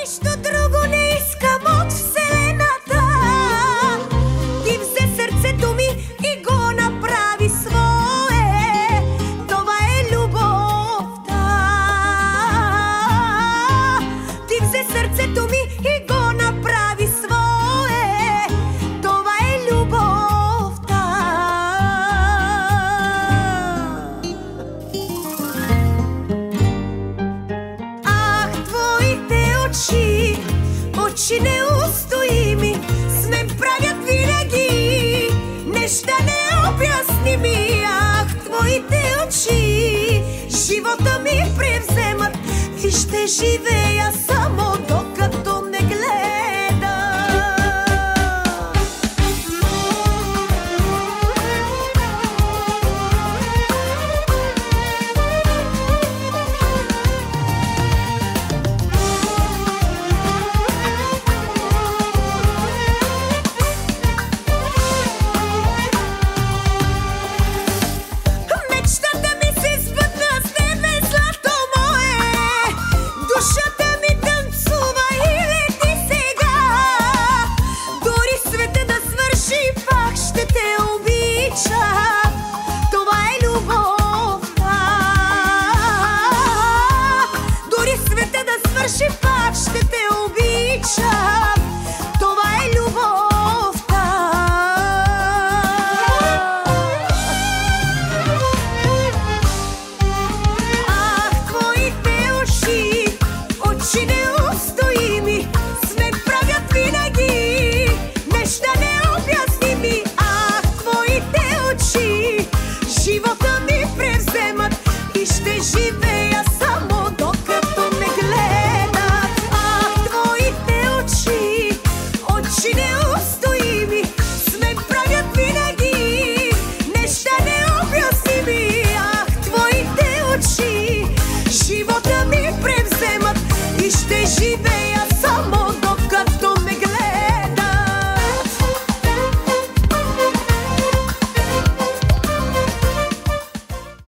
Нищо друго не искам от вселената. Ти взе сърцето ми и го направи свое. Това е любовта. Ти взе сърцето ми и го направи свое. Това е любовта. Ах, твоите очи, очи неустоими, с мен правят винаги неща необясними. Ах, твоите очи, живота ми превземат и ще живея само докато не гледа. Мечтата ми се сбъдна с тебе, злато мое. Душата ми танцува и лети сега. Дори света да свърши, пак ще те обича. Това е любовта. Дори света да свърши, пак